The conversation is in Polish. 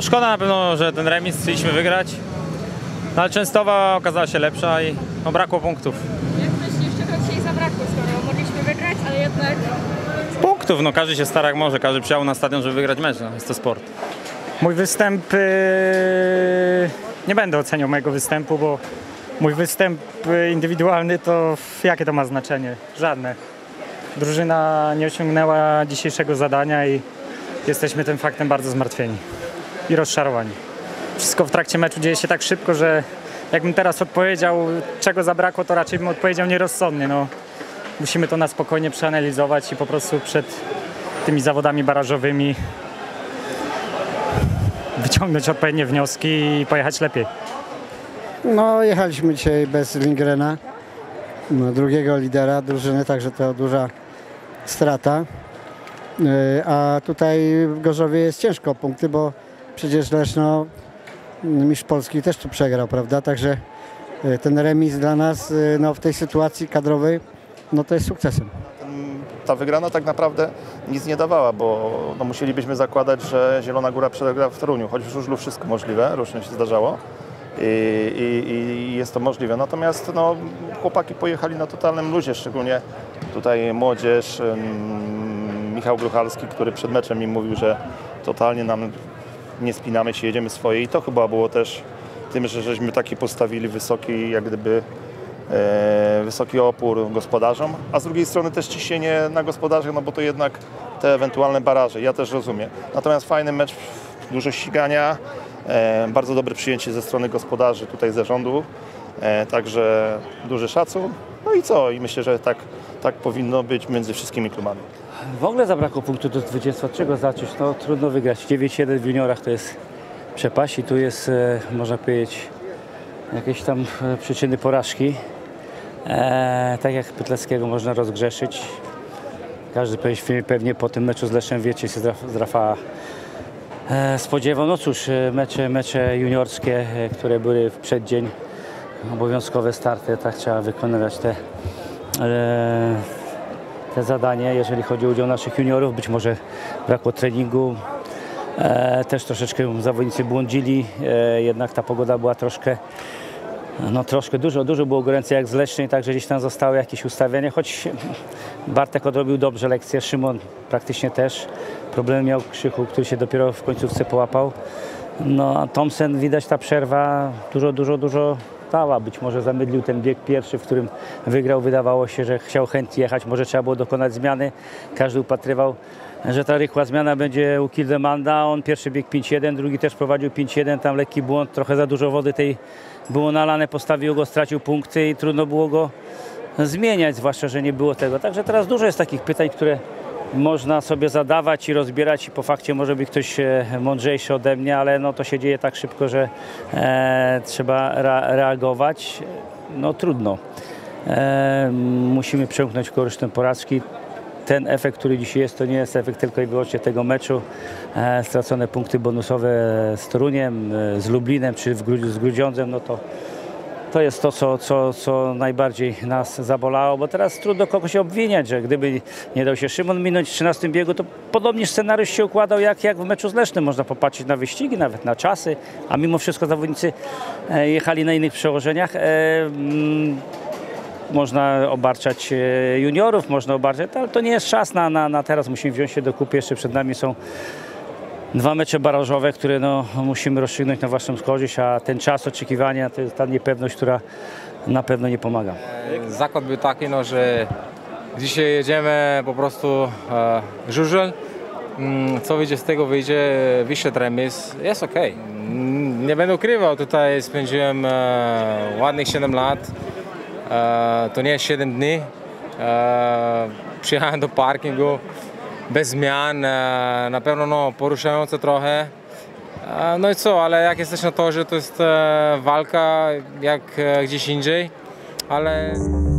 szkoda na pewno, że ten remis chcieliśmy wygrać, no, ale Częstochowa okazała się lepsza i no, brakło punktów. Jak myślisz, czego dzisiaj zabrakło, skoro mogliśmy wygrać, ale jednak... Punktów, no każdy się stara jak może, każdy przyjechał na stadion, żeby wygrać mecz, no, jest to sport. Mój występ, nie będę oceniał mojego występu, bo mój występ indywidualny to jakie to ma znaczenie? Żadne. Drużyna nie osiągnęła dzisiejszego zadania i jesteśmy tym faktem bardzo zmartwieni i rozczarowani. Wszystko w trakcie meczu dzieje się tak szybko, że jakbym teraz odpowiedział, czego zabrakło, to raczej bym odpowiedział nierozsądnie. No, musimy to na spokojnie przeanalizować i po prostu przed tymi zawodami barażowymi wyciągnąć odpowiednie wnioski i pojechać lepiej. No, jechaliśmy dzisiaj bez Lindgrena, drugiego lidera drużyny, także to duża strata. A tutaj w Gorzowie jest ciężko o punkty, bo przecież Leszno, mistrz Polski, też tu przegrał, prawda? Także ten remis dla nas no, w tej sytuacji kadrowej no, to jest sukcesem. Ta wygrana tak naprawdę nic nie dawała, bo no, musielibyśmy zakładać, że Zielona Góra przegra w Toruniu, choć w żużlu wszystko możliwe, różnie się zdarzało i jest to możliwe. Natomiast no, chłopaki pojechali na totalnym luzie, szczególnie tutaj młodzież, Michał Gruchalski, który przed meczem mi mówił, że totalnie nam nie spinamy się, jedziemy swoje i to chyba było też tym, że żeśmy taki postawili wysoki, jak gdyby wysoki opór gospodarzom, a z drugiej strony też ciśnienie na gospodarzy, no bo to jednak te ewentualne baraże, ja też rozumiem. Natomiast fajny mecz, dużo ścigania, bardzo dobre przyjęcie ze strony gospodarzy, tutaj zarządu, także duży szacun. No i co? I myślę, że tak powinno być między wszystkimi klubami. W ogóle zabrakło punktu do 20. Od czego zacząć? No trudno wygrać. 9-1 w juniorach to jest przepaść i tu jest, można powiedzieć, jakieś tam przyczyny porażki. Tak jak Pytleckiego można rozgrzeszyć. Każdy pewnie po tym meczu z Leszem wiecie, się z Rafała spodziewał. No cóż, mecze juniorskie, które były w przeddzień, obowiązkowe starty, tak trzeba wykonywać te zadanie, jeżeli chodzi o udział naszych juniorów. Być może brakło treningu, też troszeczkę zawodnicy błądzili, jednak ta pogoda była troszkę, dużo było goręcej jak z Lesznej, także gdzieś tam zostały jakieś ustawienia, choć Bartek odrobił dobrze lekcję, Szymon praktycznie też. Problem miał Krzychu, który się dopiero w końcówce połapał. No a Thompson, widać ta przerwa dużo dała. Być może zamydlił ten bieg pierwszy, w którym wygrał. Wydawało się, że chciał chętnie jechać, może trzeba było dokonać zmiany. Każdy upatrywał, że ta rychła zmiana będzie u Kildemanda. On pierwszy bieg 5-1, drugi też prowadził 5-1, tam lekki błąd, trochę za dużo wody tej było nalane, postawił go, stracił punkty i trudno było go zmieniać, zwłaszcza, że nie było tego. Także teraz dużo jest takich pytań, które można sobie zadawać i rozbierać i po fakcie może być ktoś mądrzejszy ode mnie, ale no to się dzieje tak szybko, że trzeba reagować. No trudno. Musimy przełknąć korysztem porażki. Ten efekt, który dzisiaj jest, to nie jest efekt tylko i wyłącznie tego meczu. Stracone punkty bonusowe z Toruniem, z Lublinem czy z Grudziądzem, no to jest to, co najbardziej nas zabolało, bo teraz trudno kogoś obwiniać, że gdyby nie dał się Szymon minąć w 13 biegu, to podobnie scenariusz się układał jak w meczu z Lesznem. Można popatrzeć na wyścigi, nawet na czasy, a mimo wszystko zawodnicy jechali na innych przełożeniach. Można obarczać juniorów, można obarczać, ale to nie jest czas na teraz. Musimy wziąć się do kupy, jeszcze przed nami są 2 mecze barażowe, które no, musimy rozstrzygnąć na własną korzyść, a ten czas oczekiwania to jest ta niepewność, która na pewno nie pomaga. Zakład był taki, no, że dzisiaj jedziemy po prostu żużel. Co wyjdzie z tego, wyszedł remis, jest ok. Nie będę ukrywał, tutaj spędziłem ładnych 7 lat. To nie jest 7 dni. Przyjechałem do parkingu bez zmian, na pewno no, poruszające trochę. No i co, ale jak jesteś na torze, to jest walka jak gdzieś indziej, ale